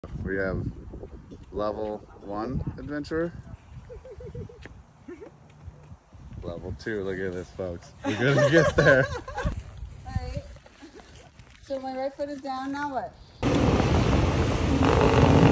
We have level 1 adventurer. Level 2, look at this, folks. We're gonna get there. Alright. So my right foot is down, now what?